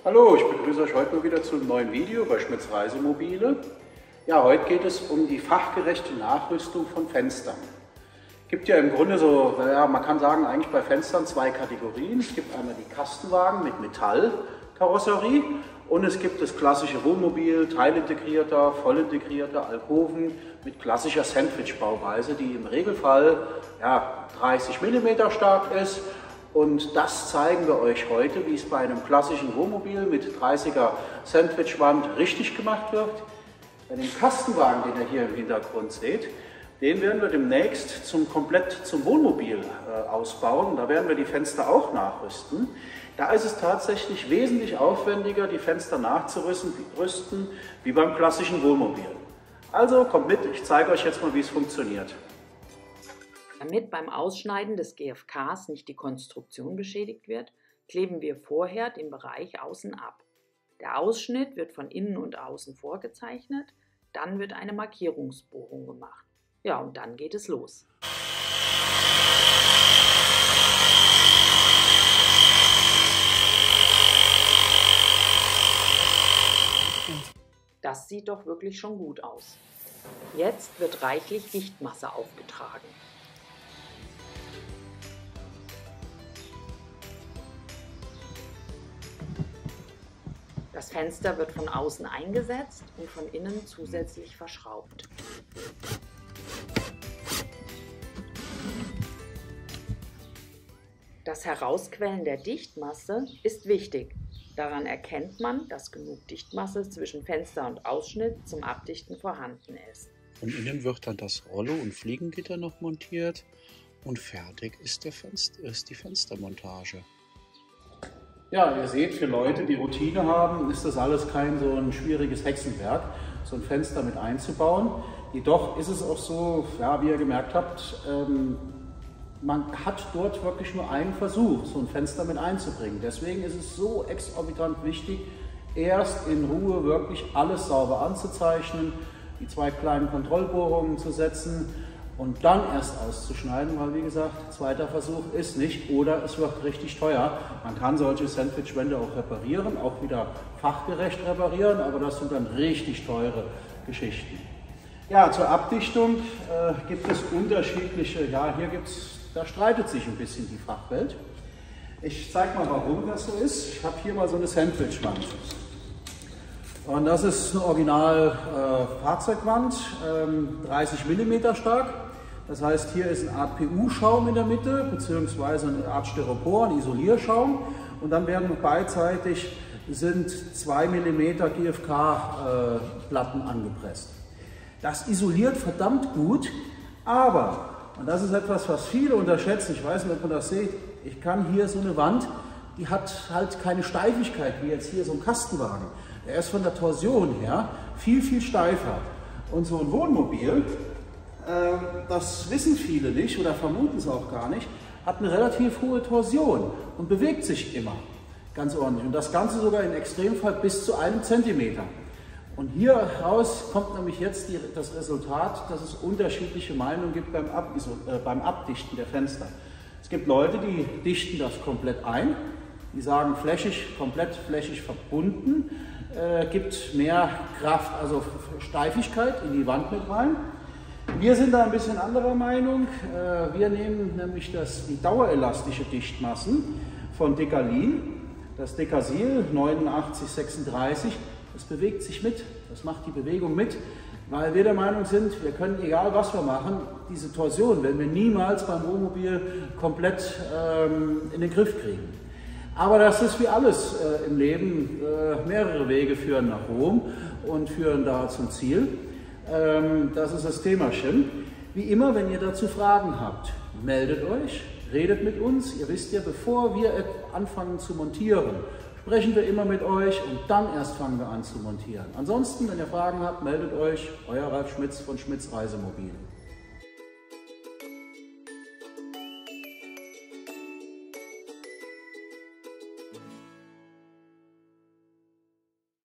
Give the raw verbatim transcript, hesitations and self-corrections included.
Hallo, ich begrüße euch heute mal wieder zu einem neuen Video bei Schmitz Reisemobile. Ja, heute geht es um die fachgerechte Nachrüstung von Fenstern. Es gibt ja im Grunde so, ja, man kann sagen, eigentlich bei Fenstern zwei Kategorien. Es gibt einmal die Kastenwagen mit Metallkarosserie und es gibt das klassische Wohnmobil, teilintegrierter, vollintegrierter Alkoven mit klassischer Sandwich-Bauweise, die im Regelfall ja, dreißig Millimeter stark ist. Und das zeigen wir euch heute, wie es bei einem klassischen Wohnmobil mit dreißiger Sandwichwand richtig gemacht wird. Bei dem Kastenwagen, den ihr hier im Hintergrund seht, den werden wir demnächst zum, komplett zum Wohnmobil äh, ausbauen. Da werden wir die Fenster auch nachrüsten. Da ist es tatsächlich wesentlich aufwendiger, die Fenster nachzurüsten rüsten, wie beim klassischen Wohnmobil. Also kommt mit, ich zeige euch jetzt mal, wie es funktioniert. Damit beim Ausschneiden des G F Ks nicht die Konstruktion beschädigt wird, kleben wir vorher den Bereich außen ab. Der Ausschnitt wird von innen und außen vorgezeichnet, dann wird eine Markierungsbohrung gemacht. Ja, und dann geht es los. Das sieht doch wirklich schon gut aus. Jetzt wird reichlich Dichtmasse aufgetragen. Das Fenster wird von außen eingesetzt und von innen zusätzlich verschraubt. Das Herausquellen der Dichtmasse ist wichtig. Daran erkennt man, dass genug Dichtmasse zwischen Fenster und Ausschnitt zum Abdichten vorhanden ist. Von innen wird dann das Rollo- und Fliegengitter noch montiert und fertig ist, der Fenster, ist die Fenstermontage. Ja, ihr seht, für Leute, die Routine haben, ist das alles kein so ein schwieriges Hexenwerk, so ein Fenster mit einzubauen. Jedoch ist es auch so, ja, wie ihr gemerkt habt, ähm, man hat dort wirklich nur einen Versuch, so ein Fenster mit einzubringen. Deswegen ist es so exorbitant wichtig, erst in Ruhe wirklich alles sauber anzuzeichnen, die zwei kleinen Kontrollbohrungen zu setzen und dann erst auszuschneiden, weil wie gesagt, zweiter Versuch ist nicht oder es wird richtig teuer. Man kann solche Sandwichwände auch reparieren, auch wieder fachgerecht reparieren, aber das sind dann richtig teure Geschichten. Ja, zur Abdichtung äh, gibt es unterschiedliche, ja hier gibt es, da streitet sich ein bisschen die Fachwelt. Ich zeige mal, warum das so ist. Ich habe hier mal so eine Sandwichwand. Und das ist eine Original äh, Fahrzeugwand, ähm, dreißig Millimeter stark. Das heißt, hier ist eine Art P U-Schaum in der Mitte, beziehungsweise eine Art Styropor, ein Isolierschaum. Und dann werden beidseitig sind zwei Millimeter G F K-Platten äh, angepresst. Das isoliert verdammt gut, aber, und das ist etwas, was viele unterschätzen, ich weiß nicht, ob man das seht, ich kann hier so eine Wand, die hat halt keine Steifigkeit, wie jetzt hier so ein Kastenwagen. Der ist von der Torsion her viel, viel steifer. Und so ein Wohnmobil, das wissen viele nicht oder vermuten es auch gar nicht, hat eine relativ hohe Torsion und bewegt sich immer ganz ordentlich. Und das Ganze sogar im Extremfall bis zu einem Zentimeter. Und hier raus kommt nämlich jetzt die, das Resultat, dass es unterschiedliche Meinungen gibt beim, Ab, äh, beim Abdichten der Fenster. Es gibt Leute, die dichten das komplett ein, die sagen flächig, komplett flächig verbunden, äh, gibt mehr Kraft, also Steifigkeit in die Wand mit rein. Wir sind da ein bisschen anderer Meinung. Wir nehmen nämlich das, die dauerelastische Dichtmassen von Decalin, das Decasil neunundachtzig sechsunddreißig, das bewegt sich mit, das macht die Bewegung mit, weil wir der Meinung sind, wir können, egal was wir machen, diese Torsion werden wir niemals beim Wohnmobil komplett ähm, in den Griff kriegen. Aber das ist wie alles äh, im Leben, äh, mehrere Wege führen nach Rom und führen da zum Ziel. Das ist das Themachen. Wie immer, wenn ihr dazu Fragen habt, meldet euch, redet mit uns. Ihr wisst ja, bevor wir anfangen zu montieren, sprechen wir immer mit euch und dann erst fangen wir an zu montieren. Ansonsten, wenn ihr Fragen habt, meldet euch, euer Ralf Schmitz von Schmitz Reisemobile.